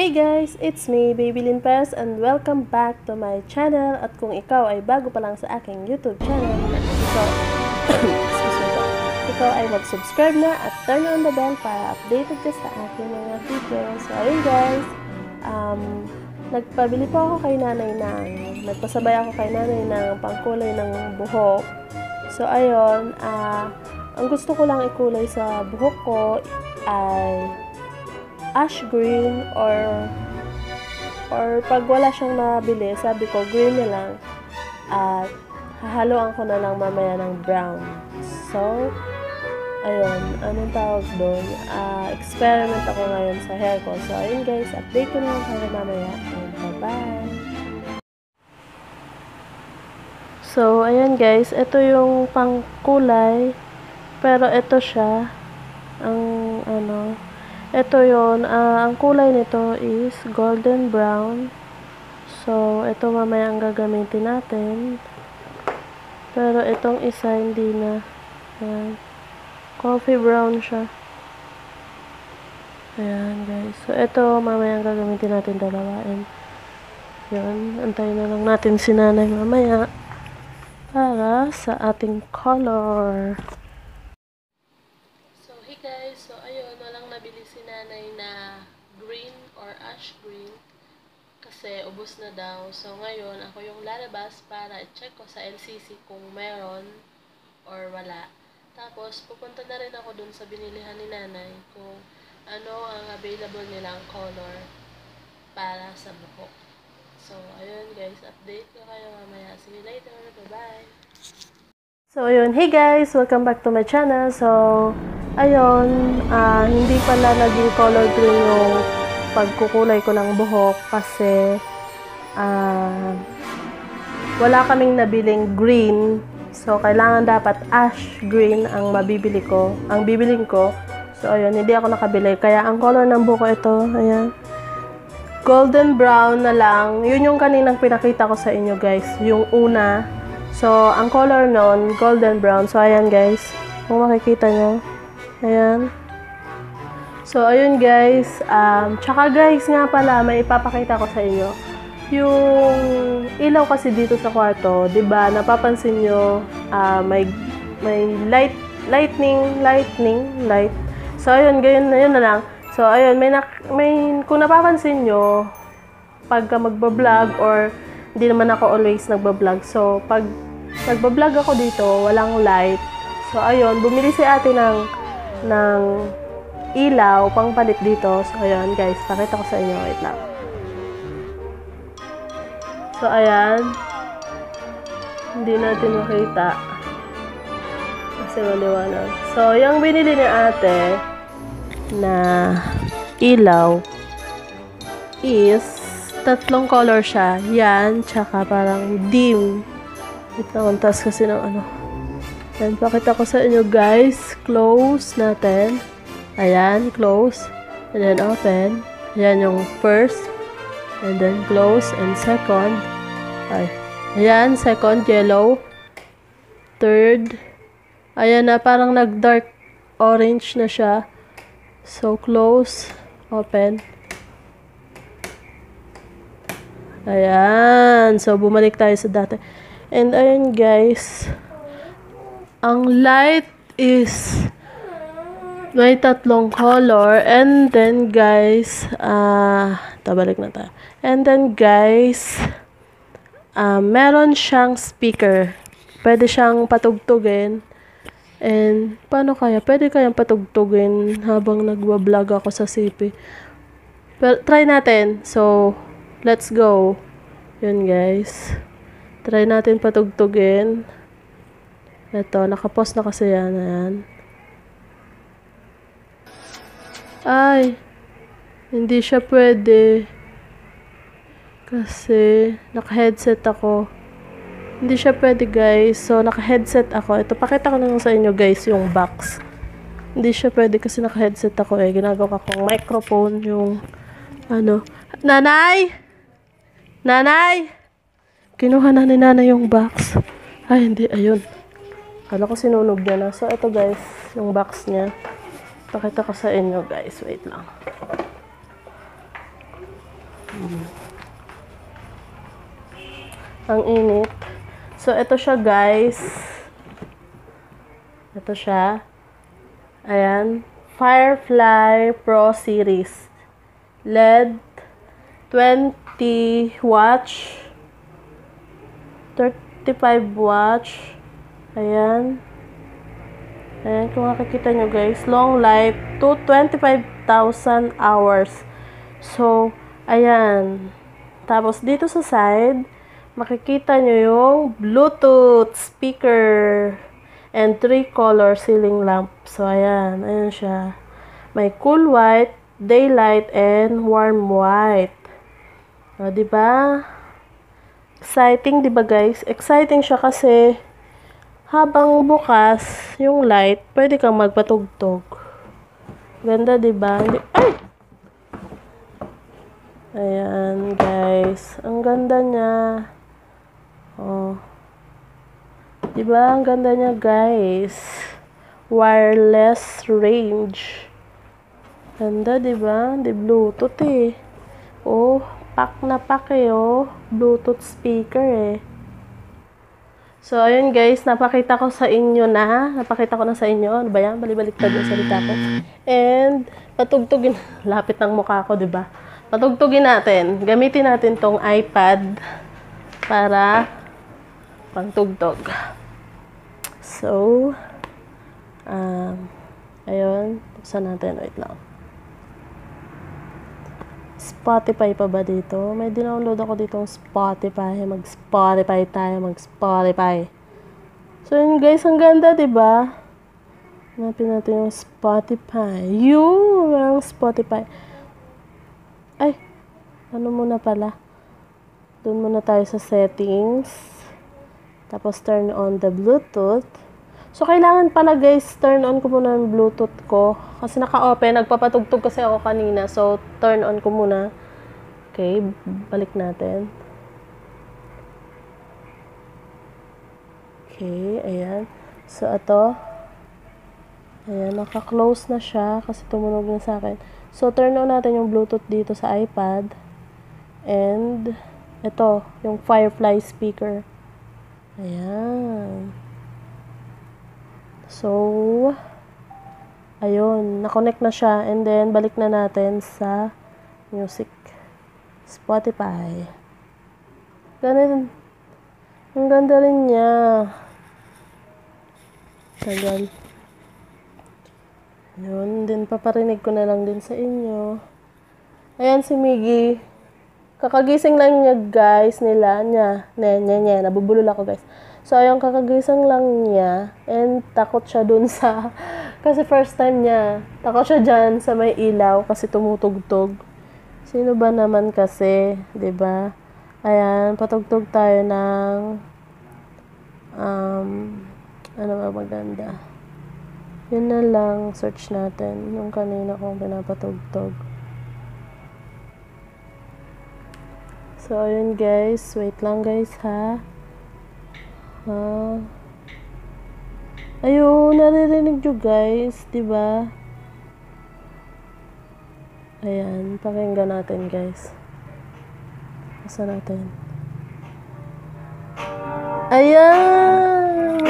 Hey guys, it's me, Babylin Pes, and welcome back to my channel. At kung ikaw ay bago pa lang sa aking YouTube channel, ikaw ay mag-subscribe na at turn on the bell para updated ka sa aking mga videos. So ayun guys, nagpabili po ako kay nanay nagpasabay ako kay nanay ng pangkulay ng buhok. So ayun, ang gusto ko lang ikulay sa buhok ko ay ash green or pag wala siyang nabili, sabi ko green na lang at hahaluan ko na lang mamaya ng brown. So ayun, anong tawag doon? Experiment ako ngayon sa hair ko. So ayun guys, update ko na lang kayo mamaya and bye-bye. So ayan guys, ito yung pangkulay, pero ito siya ito yon, ang kulay nito is golden brown. So, ito mamaya ang gagamitin natin. Pero itong isa hindi na. Ayan. Coffee brown siya. Ayan guys. So, ito mamaya ang gagamitin natin dalawa. And yun, antayin na lang natin si nanay mamaya para sa ating color. Guys, so ayun, walang nabili si nanay na green or ash green kasi ubos na daw. So ngayon, ako yung lalabas para i-check ko sa LCC kung meron or wala. Tapos, pupunta na rin ako dun sa binilihan ni nanay kung ano ang available nilang color para sa buhok. So ayun guys, update ko kayo mamaya. See you later. Bye-bye! So ayun, hey guys! Welcome back to my channel. So ayun, hindi pala naging color green yung pagkukulay ko ng buhok kasi wala kaming nabiling green. So, kailangan dapat ash green ang bibiling ko. So, ayun, hindi ako nakabili. Kaya, ang color ng buhok ko ito, ayan, golden brown na lang. Yun yung kaninang pinakita ko sa inyo, guys. Yung una. So, ang color nun, golden brown. So, ayan, guys. Kung makikita nyo. Ayan. So, ayun guys. Tsaka guys, nga pala, may ipapakita ko sa inyo. Yung ilaw kasi dito sa kwarto, 'di ba? Napapansin nyo, may light. So, ayun, yun na lang. So, ayun, kung napapansin nyo, pagka magbablog or hindi naman ako always nagbablog. So, pag nagbablog ako dito, walang light. So, ayun, bumili si ate ng ilaw pangpalit dito. So, ayan guys, pakita ko sa inyo. Wait lang. So, ayan. Hindi natin makita kasi maliwanag. So, yung binili ni ate na ilaw is tatlong color siya. Yan, tsaka parang dim. Wait lang, tas kasi ng ano. Ayan, pakita ko sa inyo guys. Close natin. Ayan, close. And then open. Ayan yung first. And then close. And second. Ayan, second, yellow. Third. Ayan na, parang nag-dark orange na siya. So, close. Open. Ayan. So, bumalik tayo sa dati. And ayan guys. Ang light is may tatlong color. And then guys, tabalik na tayo. And then guys, meron siyang speaker. Pwede siyang patugtugin. And paano kaya? Pwede kayang patugtugin habang nagwa-vlog ako sa CP. Pero try natin. So, let's go. Yun guys. Try natin patugtugin. Ito, nakapost na kasi yan. Ayan. Ay, hindi siya pwede. Kasi, naka-headset ako. Hindi siya pwede, guys. So, naka-headset ako. Ito, pakita ko na lang sa inyo, guys, yung box. Hindi siya pwede kasi naka-headset ako eh. Ginagawa kong microphone yung, Nanay! Nanay! Kinuha na ni nanay yung box. Ay, hindi. Ayun. Kala ko sinunog niya na. So, ito guys, yung box niya. Pakita ko sa inyo guys. Wait lang. Ang init. So, ito siya guys. Ito siya. Ayan. Firefly Pro Series. LED 20 watts. 35 watts. Ayan. Ayan, kung makikita nyo guys. Long life to 25,000 hours. So, ayan. Tapos, dito sa side, makikita nyo yung Bluetooth speaker and 3-color ceiling lamp. So, ayan. Ayan siya. May cool white, daylight, and warm white. O, diba? Exciting, diba guys? Exciting siya kasi habang bukas yung light, pwede kang magpatugtog. Ganda, diba? Ay! Ayan, guys. Ang ganda niya. Oh. Diba? Ang ganda niya, guys. Wireless range. Ganda, diba? Di Bluetooth eh. Oh, pack na pack eh, oh. Bluetooth speaker eh. So, ayun guys, napakita ko sa inyo na. Napakita ko na sa inyo. Ano ba yan? Balibaliktad yung salita ko. And, patugtugin. Lapit ng mukha ko, diba? Patugtugin natin. Gamitin natin tong iPad para pangtugtog. So, ayun. Buksan natin. Wait lang. Spotify pa ba dito? May dinownload ako ditong Spotify. Mag-Spotify tayo. Mag-Spotify. So, yun guys. Ang ganda, diba? Hanapin natin yung Spotify. Yung Spotify. Ay, ano muna pala? Doon muna tayo sa settings. Tapos, turn on the Bluetooth. So, kailangan pala guys, turn on ko muna yung Bluetooth ko. Kasi naka-open, nagpapatugtog kasi ako kanina. So, turn on ko muna. Okay, balik natin. Okay, ayan. So, ito. Ayan, naka-close na siya kasi tumunog na sa akin. So, turn on natin yung Bluetooth dito sa iPad. And, ito, yung Firefly speaker. Ayan. So, ayun, na-connect na siya. And then, balik na natin sa music. Spotify. Ganun. Ang ganda rin niya. Ayan. Yun, din paparinig ko na lang din sa inyo. Ayan si Miggy. Kakagising lang niya, guys, niya. Nabubulol ako, guys. So, ayun, kakagising lang niya. And, takot siya dun sa... Kasi first time niya. Takot siya dyan sa may ilaw kasi tumutugtog. Sino ba naman kasi, 'di ba? Ayan, patugtog tayo ng... ano ba maganda? Yun na lang, search natin. Yung kanina kong pinapatugtog. So, ayun guys. Wait lang guys, ha? Ayun, naririnig nyo guys, diba? Ayan, pakinggan natin guys. Asa natin? Ayan!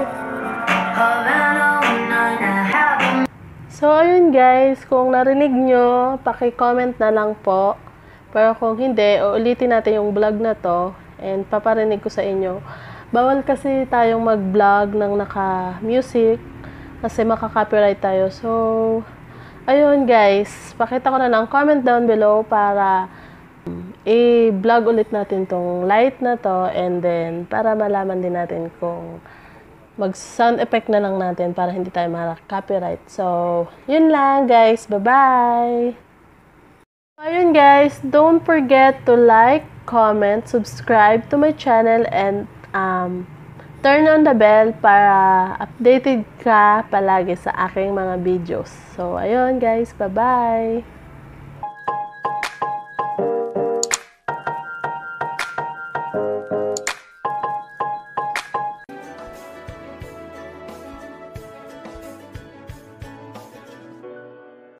So, ayun guys, kung narinig nyo, paki-comment na lang po. Pero kung hindi, uulitin natin yung vlog na to and paparinig ko sa inyo. Bawal kasi tayong mag-vlog ng naka-music kasi makaka-copyright tayo. So, ayun guys, pakita ko na lang comment down below para i-vlog ulit natin tong light na to and then para malaman din natin kung mag-sound effect na lang natin para hindi tayo makaka-copyright. So, yun lang guys. Bye-bye! Ayun guys, don't forget to like, comment, subscribe to my channel and turn on the bell para updated ka palagi sa aking mga videos. So, ayun guys, bye-bye!